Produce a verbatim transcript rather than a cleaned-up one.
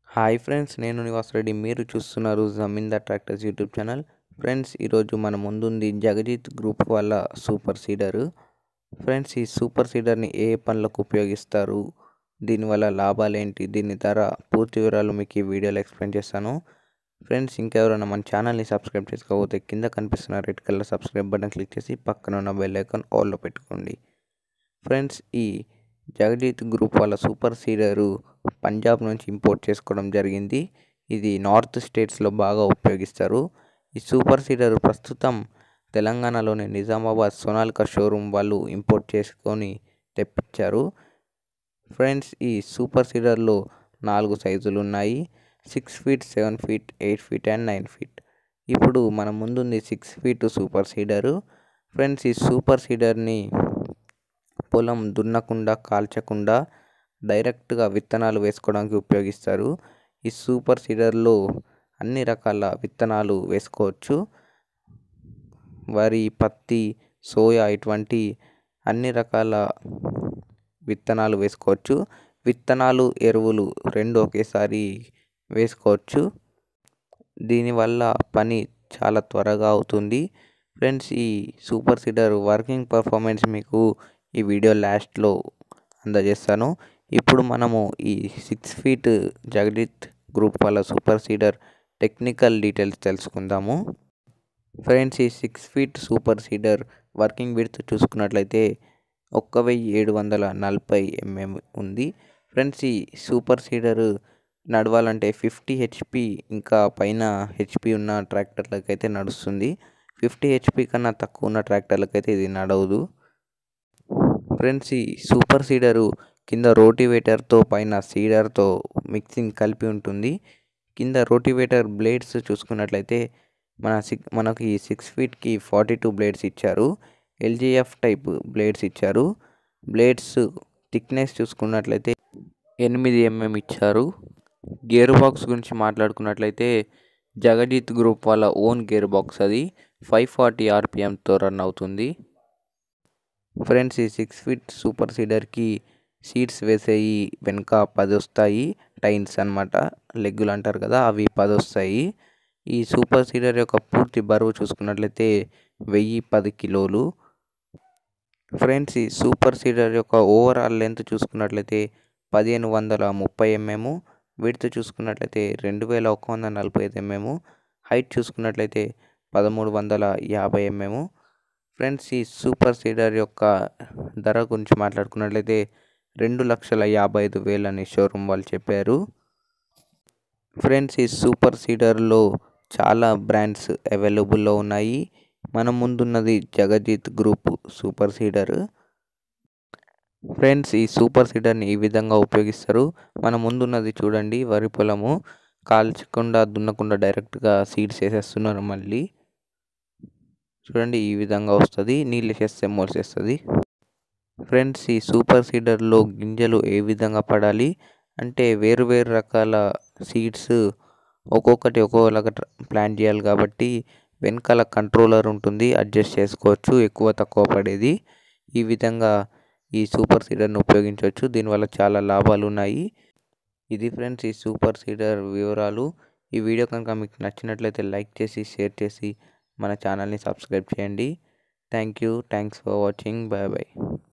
Hi friends, నేను నివాస్ రెడ్డి. మీరు చూస్తున్నారు Zamindar tractors YouTube channel. Friends, ఈరోజు మన ముందుంది జగజిత్ గ్రూప్ వాళ్ళ సూపర్ సీడర్. ఫ్రెండ్స్, ఈ సూపర్ సీడర్ని ఏ పనులకు ఉపయోగిస్తారు, దీనివల్ల లాభాలు ఏంటి, దీని ధర, పూర్తి వివరాలు మీకు ఈ వీడియోలో ఎక్స్ప్లెయిన్ చేస్తాను. ఫ్రెండ్స్, ఇంకెవరైనా మన ఛానల్ని సబ్స్క్రైబ్ చేసుకోకపోతే కింద కనిపిస్తున్న red colour subscribe button click చేసి పక్కన ఉన్న బెల్ ఐకాన్ ఆల్లో పెట్టుకోండి. ఫ్రెండ్స్, ఈ జగజిత్ గ్రూప్ వాళ్ళ సూపర్ సీడరు పంజాబ్ నుంచి ఇంపోర్ట్ చేసుకోవడం జరిగింది. ఇది నార్త్ స్టేట్స్లో బాగా ఉపయోగిస్తారు. ఈ సూపర్ సీడర్ ప్రస్తుతం తెలంగాణలోని నిజామాబాద్ సోనాలికా షోరూమ్ వాళ్ళు ఇంపోర్ట్ చేసుకొని తెప్పించారు. ఫ్రెండ్స్, ఈ సూపర్ సీడర్లో నాలుగు సైజులు ఉన్నాయి: six feet seven feet eight feet and nine feet. ఇప్పుడు మన ముందుంది six feet super seeder. Friends, ఈ సూపర్ సీడర్ని పొలం దున్నకుండా, కాల్చకుండా డైరెక్ట్గా విత్తనాలు వేసుకోవడానికి ఉపయోగిస్తారు. ఈ సూపర్ సీడర్లో అన్ని రకాల విత్తనాలు వేసుకోవచ్చు. వరి, పత్తి, సోయా ఇటువంటి అన్ని రకాల విత్తనాలు వేసుకోవచ్చు. విత్తనాలు, ఎరువులు రెండు ఒకేసారి వేసుకోవచ్చు. దీనివల్ల పని చాలా త్వరగా అవుతుంది. ఫ్రెండ్స్, ఈ సూపర్ సీడర్ వర్కింగ్ పర్ఫార్మెన్స్ మీకు ఈ వీడియో లాస్ట్లో అందజేస్తాను. ఇప్పుడు మనము ఈ సిక్స్ ఫీట్ జగజిత్ గ్రూప్ వాళ్ళ సూపర్ సీడర్ టెక్నికల్ డీటెయిల్స్ తెలుసుకుందాము. ఫ్రెండ్స్, ఈ six feet super seeder working width చూసుకున్నట్లయితే ఒక్క వెయ్యి ఏడు వందల నలభై ఎంఎం ఉంది. ఫ్రెండ్స్, ఈ సూపర్ సీడర్ నడవాలంటే ఫిఫ్టీ హెచ్పి ఇంకా పైన హెచ్పి ఉన్న ట్రాక్టర్లకైతే నడుస్తుంది. ఫిఫ్టీ హెచ్పి కన్నా తక్కువ ఉన్న ట్రాక్టర్లకైతే ఇది నడవదు. ఫ్రెండ్స్, ఈ సూపర్ సీడరు కింద రోటివేటర్తో పైన సీడర్తో మిక్సింగ్ కలిపి ఉంటుంది. కింద రోటివేటర్ బ్లేడ్స్ చూసుకున్నట్లయితే మన సిక్ మనకి ఈ సిక్స్ ఫీట్కి ఫార్టీ టూ బ్లేడ్స్ ఇచ్చారు. ఎల్జీఎఫ్ టైప్ బ్లేడ్స్ ఇచ్చారు. బ్లేడ్స్ థిక్నెస్ చూసుకున్నట్లయితే ఎనిమిది ఎంఎం ఇచ్చారు. గేర్ బాక్స్ గురించి మాట్లాడుకున్నట్లయితే జగజిత్ గ్రూప్ వాళ్ళ ఓన్ గేర్ బాక్స్, అది ఫైవ్ ఫార్టీ ఆర్పిఎంతో రన్ అవుతుంది. ఫ్రెండ్స్, ఈ సిక్స్ ఫీట్ సూపర్ సీడర్కి సీడ్స్ వేసేవి వెనుక పది వస్తాయి. టైన్స్ అన్నమాట, లెగ్గులు అంటారు కదా, అవి పది వస్తాయి. ఈ సూపర్ సీడర్ యొక్క పూర్తి బరువు చూసుకున్నట్లయితే వెయ్యి పది కిలోలు. ఫ్రెండ్స్, ఈ సూపర్ సీడర్ యొక్క ఓవరాల్ లెంత్ చూసుకున్నట్లయితే పదిహేను వందల ముప్పై ఎంఎం. విడ్త్ చూసుకున్నట్లయితే రెండు వేల ఒక వందల నలభై ఐదు ఎంఎం. హైట్ చూసుకున్నట్లయితే పదమూడు వందల యాభై ఎంఎం. ఫ్రెండ్స్, ఈ సూపర్ సీడర్ యొక్క ధర గురించి మాట్లాడుకున్నట్లయితే రెండు లక్షల యాభై ఐదు వేలని షోరూమ్ వాళ్ళు చెప్పారు. ఫ్రెండ్స్, ఈ సూపర్ సీడర్లో చాలా బ్రాండ్స్ అవైలబుల్లో ఉన్నాయి. మన ముందున్నది Jagjit group super seeder. Friends, ఈ సూపర్ సీడర్ని ఈ విధంగా ఉపయోగిస్తారు. మన ముందున్నది చూడండి, వరి పొలము కాల్చకుండా, దున్నకుండా డైరెక్ట్గా సీడ్స్ వేసేస్తున్నారు. మళ్ళీ చూడండి, ఈ విధంగా వస్తుంది. నీళ్ళు వేసేస్తే మోసేస్తుంది. ఫ్రెండ్స్, ఈ సూపర్ సీడర్లో గింజలు ఏ విధంగా పడాలి అంటే వేరు వేరు రకాల సీడ్స్ ఒక్కొక్కటి ఒక్కోలాగా ప్లాన్ చేయాలి కాబట్టి వెనకాల కంట్రోలర్ ఉంటుంది, అడ్జస్ట్ చేసుకోవచ్చు ఎక్కువ తక్కువ పడేది. ఈ విధంగా ఈ సూపర్ సీడర్ని ఉపయోగించవచ్చు. దీనివల్ల చాలా లాభాలు ఉన్నాయి. ఇది ఫ్రెండ్స్, ఈ సూపర్ సీడర్ వివరాలు. ఈ వీడియో కనుక మీకు నచ్చినట్లయితే లైక్ చేసి, షేర్ చేసి మన ఛానల్ని సబ్స్క్రైబ్ చేయండి. Thank you thanks for watching. Bye bye.